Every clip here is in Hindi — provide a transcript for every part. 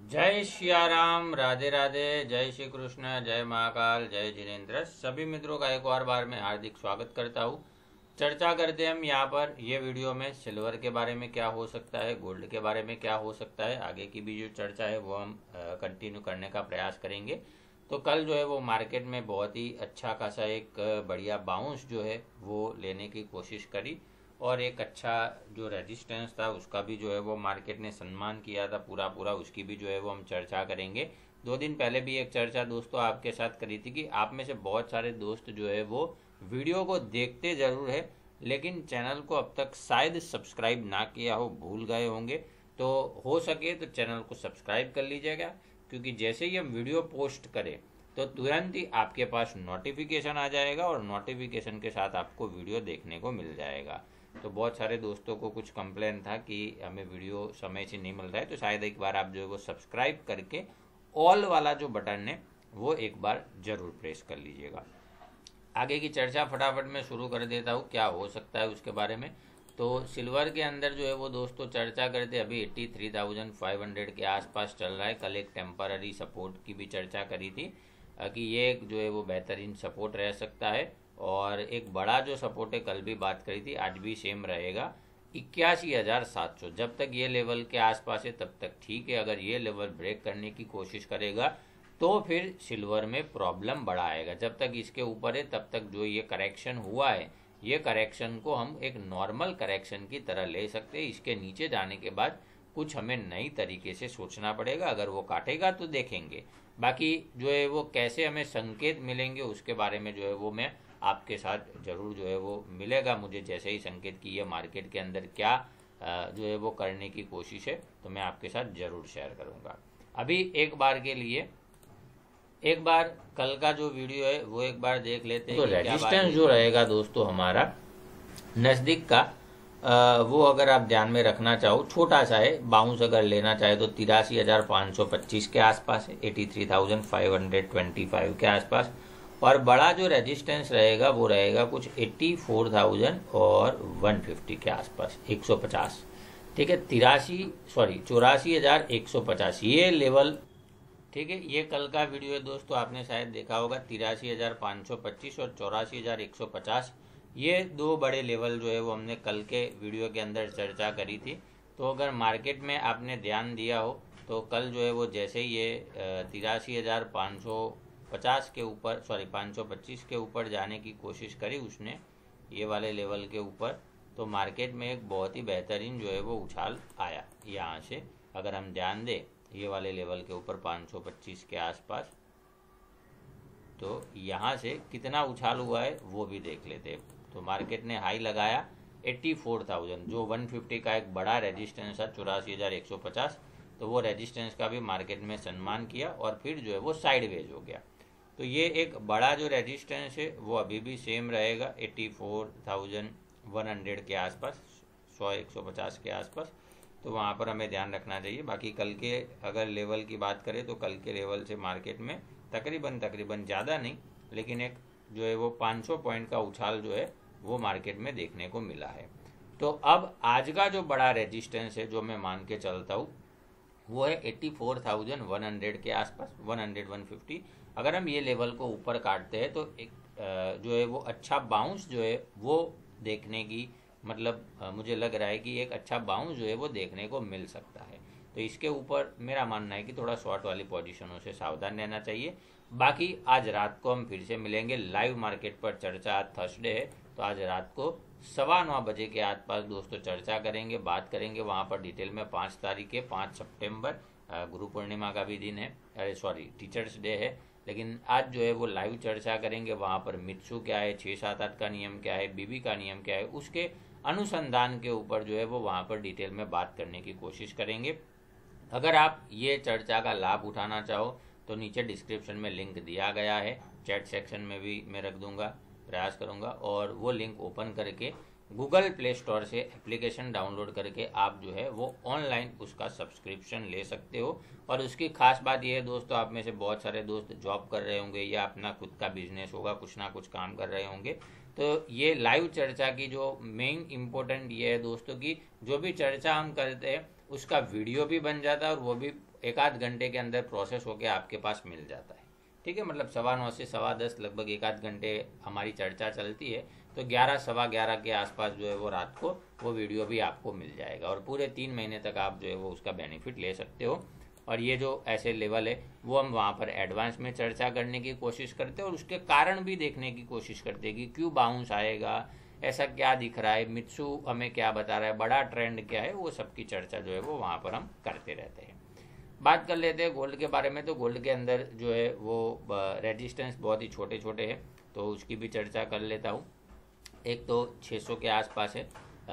जय सिया राम, राधे राधे, जय श्री कृष्ण, जय महाकाल, जय जिनेन्द्र। सभी मित्रों का एक और बार मैं हार्दिक स्वागत करता हूँ। चर्चा करते हैं हम यहाँ पर ये वीडियो में सिल्वर के बारे में क्या हो सकता है, गोल्ड के बारे में क्या हो सकता है। आगे की भी जो चर्चा है वो हम कंटिन्यू करने का प्रयास करेंगे। तो कल जो है वो मार्केट में बहुत ही अच्छा खासा एक बढ़िया बाउंस जो है वो लेने की कोशिश करी और एक अच्छा जो रेजिस्टेंस था उसका भी जो है वो मार्केट ने सम्मान किया था पूरा पूरा, उसकी भी जो है वो हम चर्चा करेंगे। 2 दिन पहले भी एक चर्चा दोस्तों आपके साथ करी थी कि आप में से बहुत सारे दोस्त जो है वो वीडियो को देखते ज़रूर है लेकिन चैनल को अब तक शायद सब्सक्राइब ना किया हो, भूल गए होंगे। तो हो सके तो चैनल को सब्सक्राइब कर लीजिएगा, क्योंकि जैसे ही हम वीडियो पोस्ट करें तो तुरंत ही आपके पास नोटिफिकेशन आ जाएगा और नोटिफिकेशन के साथ आपको वीडियो देखने को मिल जाएगा। तो बहुत सारे दोस्तों को कुछ कंप्लेन था कि हमें वीडियो समय से नहीं मिल रहा है, तो शायद एक बार आप जो है वो सब्सक्राइब करके ऑल वाला जो बटन है वो एक बार जरूर प्रेस कर लीजिएगा। आगे की चर्चा फटाफट मैं शुरू कर देता हूँ क्या हो सकता है उसके बारे में। तो सिल्वर के अंदर जो है वो दोस्तों चर्चा करते अभी 83,500 के आसपास चल रहा है। कल एक टेम्पररी सपोर्ट की भी चर्चा करी थी कि ये एक जो है वो बेहतरीन सपोर्ट रह सकता है। और एक बड़ा जो सपोर्ट है कल भी बात करी थी, आज भी सेम रहेगा 81,700। जब तक ये लेवल के आसपास है तब तक ठीक है। अगर ये लेवल ब्रेक करने की कोशिश करेगा तो फिर सिल्वर में प्रॉब्लम बड़ा आएगा। जब तक इसके ऊपर है तब तक जो ये करेक्शन हुआ है, ये करेक्शन को हम एक नॉर्मल करेक्शन की तरह ले सकते हैं। इसके नीचे जाने के बाद कुछ हमें नई तरीके से सोचना पड़ेगा। अगर वो काटेगा तो देखेंगे, बाकी जो है वो कैसे हमें संकेत मिलेंगे उसके बारे में जो है वो मैं आपके साथ जरूर जो है वो मिलेगा। मुझे जैसे ही संकेत की ये मार्केट के अंदर क्या जो है वो करने की कोशिश है तो मैं आपके साथ जरूर शेयर करूंगा। अभी एक बार के लिए एक बार कल का जो वीडियो है वो एक बार देख लेते हैं। तो रेजिस्टेंस जो रहेगा दोस्तों हमारा नज़दीक का वो अगर आप ध्यान में रखना चाहो, छोटा सा है, बाउंस अगर लेना चाहे तो 83,525 के आसपास है, 83,525 के आसपास। और बड़ा जो रेजिस्टेंस रहेगा वो रहेगा कुछ 84,150 के आसपास, 150। ठीक है, 84,150 ये लेवल। ठीक है, ये कल का वीडियो है दोस्तों, आपने शायद देखा होगा। 83,525 और 84,150 ये दो बड़े लेवल जो है वो हमने कल के वीडियो के अंदर चर्चा करी थी। तो अगर मार्केट में आपने ध्यान दिया हो तो कल जो है वो जैसे ही ये 83,550 के ऊपर 525 के ऊपर जाने की कोशिश करी उसने, ये वाले लेवल के ऊपर, तो मार्केट में एक बहुत ही बेहतरीन जो है वो उछाल आया यहाँ से। अगर हम ध्यान दें ये वाले लेवल के ऊपर 525 के आसपास, तो यहाँ से कितना उछाल हुआ है वो भी देख लेते हैं। तो मार्केट ने हाई लगाया 84,000, जो 150 का एक बड़ा रेजिस्टेंस है 84,150, तो वो रेजिस्टेंस का भी मार्केट में सम्मान किया और फिर जो है वो साइडवेज हो गया। तो ये एक बड़ा जो रेजिस्टेंस है वो अभी भी सेम रहेगा 84,100 के आसपास, 100-150 के आसपास। तो वहाँ पर हमें ध्यान रखना चाहिए। बाकी कल के अगर लेवल की बात करें तो कल के लेवल से मार्केट में तकरीबन ज़्यादा नहीं लेकिन एक जो है वो 500 पॉइंट का उछाल जो है वो मार्केट में देखने को मिला है। तो अब आज का जो बड़ा रेजिस्टेंस है जो मैं मान के चलता हूँ वो है 84,100 के आसपास, 100-150। अगर हम ये लेवल को ऊपर काटते हैं तो एक जो है वो अच्छा बाउंस जो है वो देखने की, मतलब मुझे लग रहा है कि एक अच्छा बाउंस जो है वो देखने को मिल सकता है। तो इसके ऊपर मेरा मानना है कि थोड़ा शॉर्ट वाली पोजीशनों से सावधान रहना चाहिए। बाकी आज रात को हम फिर से मिलेंगे लाइव मार्केट पर चर्चा। आज थर्सडे है तो आज रात को 9:15 बजे के आसपास दोस्तों चर्चा करेंगे, बात करेंगे वहाँ पर डिटेल में। 5 तारीख है, 5 सितंबर, गुरु पूर्णिमा का भी दिन है, अरे सॉरी टीचर्स डे है, लेकिन आज जो है वो लाइव चर्चा करेंगे। वहाँ पर मित्सु क्या है, 6-7-8 का नियम क्या है, बीबी का नियम क्या है, उसके अनुसंधान के ऊपर जो है वो वहाँ पर डिटेल में बात करने की कोशिश करेंगे। अगर आप ये चर्चा का लाभ उठाना चाहो तो नीचे डिस्क्रिप्शन में लिंक दिया गया है, चैट सेक्शन में भी मैं रख दूंगा, प्रयास करूंगा। और वो लिंक ओपन करके गूगल प्ले स्टोर से एप्लीकेशन डाउनलोड करके आप जो है वो ऑनलाइन उसका सब्सक्रिप्शन ले सकते हो। और उसकी खास बात यह है दोस्तों, आप में से बहुत सारे दोस्त जॉब कर रहे होंगे या अपना खुद का बिजनेस होगा, कुछ ना कुछ काम कर रहे होंगे, तो ये लाइव चर्चा की जो मेन इम्पोर्टेंट ये है दोस्तों की जो भी चर्चा हम करते हैं उसका वीडियो भी बन जाता है और वो भी एक आध घंटे के अंदर प्रोसेस होकर आपके पास मिल जाता है। ठीक है, मतलब 9:15 से 10:15 लगभग एक आध घंटे हमारी चर्चा चलती है, तो 11 सवा 11 के आसपास जो है वो रात को वो वीडियो भी आपको मिल जाएगा और पूरे 3 महीने तक आप जो है वो उसका बेनिफिट ले सकते हो। और ये जो ऐसे लेवल है वो हम वहाँ पर एडवांस में चर्चा करने की कोशिश करते हैं और उसके कारण भी देखने की कोशिश करते हैं कि क्यों बाउंस आएगा, ऐसा क्या दिख रहा है, मित्सु हमें क्या बता रहा है, बड़ा ट्रेंड क्या है, वो सबकी चर्चा जो है वो वहाँ पर हम करते रहते हैं। बात कर लेते हैं गोल्ड के बारे में। तो गोल्ड के अंदर जो है वो रेजिस्टेंस बहुत ही छोटे छोटे हैं, तो उसकी भी चर्चा कर लेता हूँ। एक तो 600 के आसपास है,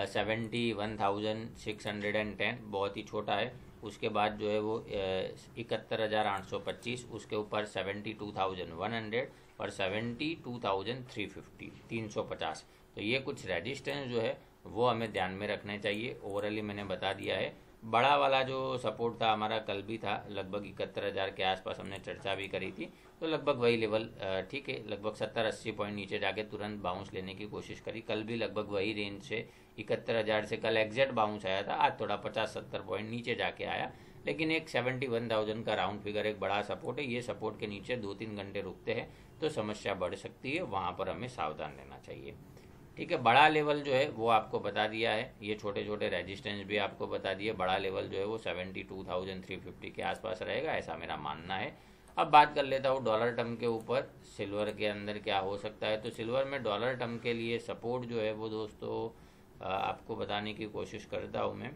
71,610 बहुत ही छोटा है। उसके बाद जो है वो 71,825, उसके ऊपर 72,100 और 72,350, 350। तो ये कुछ रेजिस्टेंस जो है वो हमें ध्यान में रखने चाहिए। ओवरऑली मैंने बता दिया है। बड़ा वाला जो सपोर्ट था हमारा कल भी था, लगभग 71,000 के आसपास हमने चर्चा भी करी थी, तो लगभग वही लेवल ठीक है, लगभग 70-80 पॉइंट नीचे जाके तुरंत बाउंस लेने की कोशिश करी। कल भी लगभग वही रेंज से 71,000 से कल एग्जैक्ट बाउंस आया था, आज थोड़ा 50-70 पॉइंट नीचे जाके आया, लेकिन एक 71,000 का राउंड फिगर एक बड़ा सपोर्ट है। ये सपोर्ट के नीचे 2-3 घंटे रुकते हैं तो समस्या बढ़ सकती है, वहाँ पर हमें सावधान रहना चाहिए। ठीक है, बड़ा लेवल जो है वो आपको बता दिया है, ये छोटे छोटे रेजिस्टेंस भी आपको बता दिए। बड़ा लेवल जो है वो 72,350 के आसपास रहेगा, ऐसा मेरा मानना है। अब बात कर लेता हूँ डॉलर टर्म के ऊपर, सिल्वर के अंदर क्या हो सकता है। तो सिल्वर में डॉलर टर्म के लिए सपोर्ट जो है वो दोस्तों आपको बताने की कोशिश करता हूँ मैं।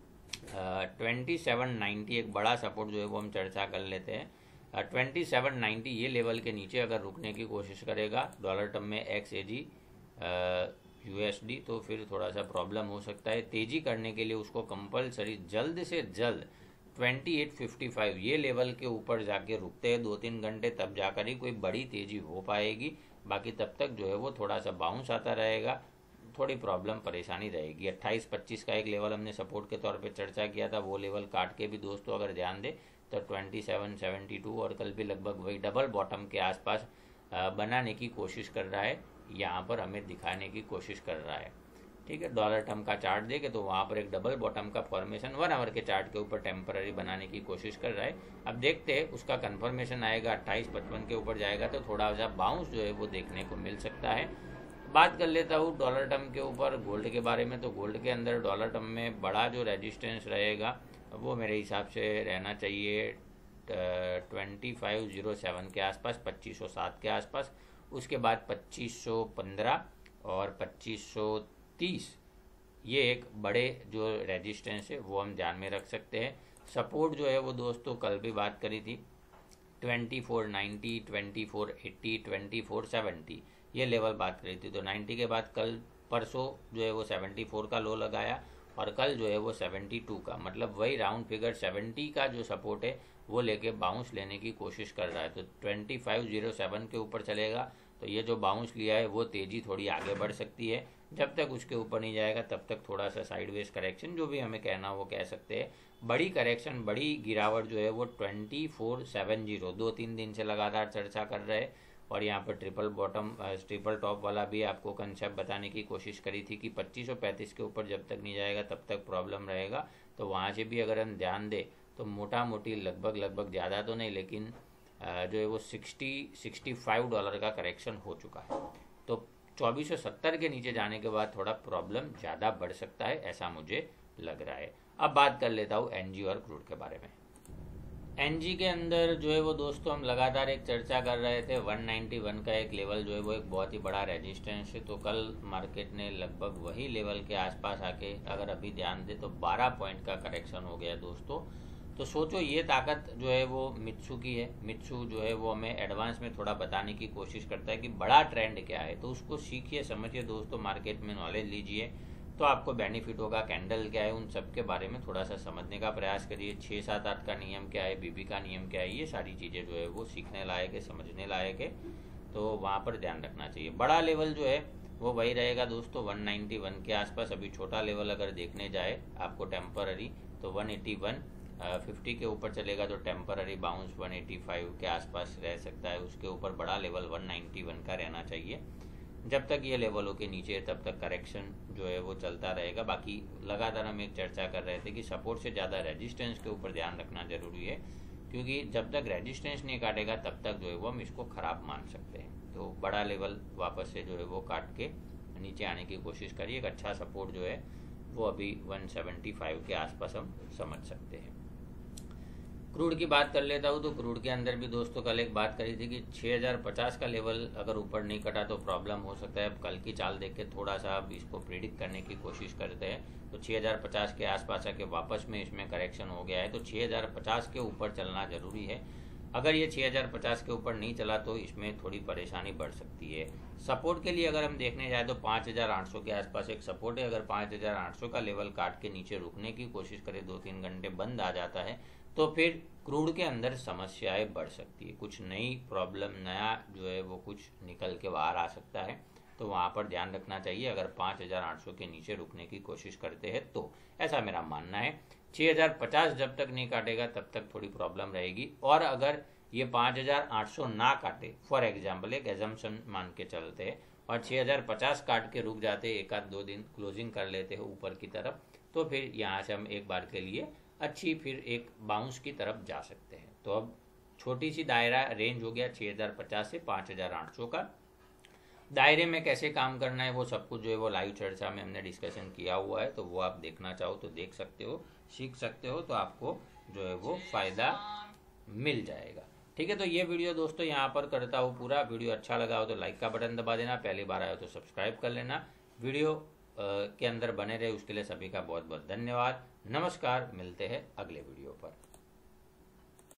2790 एक बड़ा सपोर्ट जो है वो हम चर्चा कर लेते हैं। 2790 ये लेवल के नीचे अगर रुकने की कोशिश करेगा डॉलर टर्म में XAG USD, तो फिर थोड़ा सा प्रॉब्लम हो सकता है। तेज़ी करने के लिए उसको कंपलसरी जल्द से जल्द 2855 ये लेवल के ऊपर जाके रुकते हैं 2-3 घंटे, तब जाकर ही कोई बड़ी तेज़ी हो पाएगी। बाकी तब तक जो है वो थोड़ा सा बाउंस आता रहेगा, थोड़ी प्रॉब्लम परेशानी रहेगी। 28-25 का एक लेवल हमने सपोर्ट के तौर पे चर्चा किया था, वो लेवल काट के भी दोस्तों अगर ध्यान दे तो 2772 और कल भी लगभग वही डबल बॉटम के आसपास बनाने की कोशिश कर रहा है, यहाँ पर हमें दिखाने की कोशिश कर रहा है। ठीक है, डॉलर टर्म का चार्ट देखे तो वहाँ पर एक डबल बॉटम का फॉर्मेशन 1 आवर के चार्ट के ऊपर टेम्पररी बनाने की कोशिश कर रहा है। अब देखते हैं उसका कंफर्मेशन आएगा, 2855 के ऊपर जाएगा तो थोड़ा सा बाउंस जो है वो देखने को मिल सकता है। बात कर लेता हूँ डॉलर टर्म के ऊपर गोल्ड के बारे में। तो गोल्ड के अंदर डॉलर टर्म में बड़ा जो रेजिस्टेंस रहेगा वो मेरे हिसाब से रहना चाहिए 2507 के आसपास, 2507 के आसपास। उसके बाद 2515 और 2530 ये एक बड़े जो रेजिस्टेंस है वो हम ध्यान में रख सकते हैं। सपोर्ट जो है वो दोस्तों कल भी बात करी थी 2490, 2480, 2470 ये लेवल बात करी थी। तो 90 के बाद कल परसों जो है वो 74 का लो लगाया और कल जो है वो 72 का, मतलब वही राउंड फिगर 70 का जो सपोर्ट है वो लेके बाउंस लेने की कोशिश कर रहा है। तो 2507 के ऊपर चलेगा तो ये जो बाउंस लिया है वो तेज़ी थोड़ी आगे बढ़ सकती है। जब तक उसके ऊपर नहीं जाएगा तब तक थोड़ा सा साइडवेज करेक्शन जो भी हमें कहना वो कह सकते हैं। बड़ी करेक्शन, बड़ी गिरावट जो है वो 2470 2-3 दिन से लगातार चर्चा कर रहे हैं। और यहाँ पर ट्रिपल टॉप वाला भी आपको कंसेप्ट बताने की कोशिश करी थी कि 2535 के ऊपर जब तक नहीं जाएगा तब तक प्रॉब्लम रहेगा। तो वहाँ से भी अगर हम ध्यान दें तो मोटा मोटी लगभग ज़्यादा तो नहीं, लेकिन जो है वो $65 का करेक्शन हो चुका है। तो 2470 के नीचे जाने के बाद थोड़ा प्रॉब्लम ज़्यादा बढ़ सकता है, ऐसा मुझे लग रहा है। अब बात कर लेता हूँ एनजी और क्रूड के बारे में। एनजी के अंदर जो है वो दोस्तों हम लगातार एक चर्चा कर रहे थे 191 का एक लेवल जो है वो एक बहुत ही बड़ा रेजिस्टेंस है। तो कल मार्केट ने लगभग वही लेवल के आसपास आके अगर अभी ध्यान दे तो 12 पॉइंट का करेक्शन हो गया दोस्तों। तो सोचो ये ताकत जो है वो मित्सु की है। मित्सु जो है वो हमें एडवांस में थोड़ा बताने की कोशिश करता है कि बड़ा ट्रेंड क्या है, तो उसको सीखिए, समझिए दोस्तों, मार्केट में नॉलेज लीजिए तो आपको बेनिफिट होगा। कैंडल क्या है उन सब के बारे में थोड़ा सा समझने का प्रयास करिए। 6, 7, 8 का नियम क्या है, बीबी का नियम क्या है, ये सारी चीज़ें जो है वो सीखने लायक है, समझने लायक है, तो वहाँ पर ध्यान रखना चाहिए। बड़ा लेवल जो है वो वही रहेगा दोस्तों 191 के आसपास। अभी छोटा लेवल अगर देखने जाए आपको टेम्पररी तो 181 50 के ऊपर चलेगा तो टेम्पररी बाउंस 185 के आसपास रह सकता है। उसके ऊपर बड़ा लेवल 191 का रहना चाहिए। जब तक ये लेवलों के नीचे है तब तक करेक्शन जो है वो चलता रहेगा। बाकी लगातार हम एक चर्चा कर रहे थे कि सपोर्ट से ज़्यादा रेजिस्टेंस के ऊपर ध्यान रखना जरूरी है। क्योंकि जब तक रेजिस्टेंस नहीं काटेगा तब तक जो है वो हम इसको ख़राब मान सकते हैं। तो बड़ा लेवल वापस से जो है वो काट के नीचे आने की कोशिश करिए। एक अच्छा सपोर्ट जो है वो अभी 175 के आसपास हम समझ सकते हैं। क्रूड की बात कर लेता हूँ। तो क्रूड के अंदर भी दोस्तों कल एक बात करी थी कि 6050 का लेवल अगर ऊपर नहीं कटा तो प्रॉब्लम हो सकता है। अब कल की चाल देख के थोड़ा सा अब इसको प्रिडिक्ट करने की कोशिश करते हैं। तो 6050 के आसपास आके वापस में इसमें करेक्शन हो गया है, तो 6050 के ऊपर चलना जरूरी है। अगर ये 6050 के ऊपर नहीं चला तो इसमें थोड़ी परेशानी बढ़ सकती है। सपोर्ट के लिए अगर हम देखने जाए तो 5800 के आसपास एक सपोर्ट है। अगर 5800 का लेवल काट के नीचे रुकने की कोशिश करे, 2-3 घंटे बंद आ जाता है, तो फिर क्रूड के अंदर समस्याएं बढ़ सकती है। कुछ नई प्रॉब्लम, नया जो है वो कुछ निकल के बाहर आ सकता है। तो वहाँ पर ध्यान रखना चाहिए अगर 5800 के नीचे रुकने की कोशिश करते हैं तो। ऐसा मेरा मानना है। 6050 जब तक नहीं काटेगा तब तक थोड़ी प्रॉब्लम रहेगी। और अगर ये 5800 ना काटे, फॉर एग्जाम्पल एक एजम्पशन मान के चलते हैं, और 6050 काट के रुक जाते, 1-2 दिन क्लोजिंग कर लेते हैं ऊपर की तरफ, तो फिर यहाँ से हम एक बार के लिए अच्छी फिर एक बाउंस की तरफ जा सकते हैं। तो अब छोटी सी दायरा रेंज हो गया 6050 से 5800 का। दायरे में कैसे काम करना है वो सब कुछ जो है वो लाइव चर्चा में हमने डिस्कशन किया हुआ है। तो वो आप देखना चाहो तो देख सकते हो, सीख सकते हो, तो आपको जो है वो फायदा मिल जाएगा। ठीक है, तो ये वीडियो दोस्तों यहाँ पर करता हूँ पूरा। वीडियो अच्छा लगा हो तो लाइक का बटन दबा देना, पहली बार आए हो तो सब्सक्राइब कर लेना। वीडियो के अंदर बने रहे उसके लिए सभी का बहुत बहुत धन्यवाद। नमस्कार, मिलते हैं अगले वीडियो पर।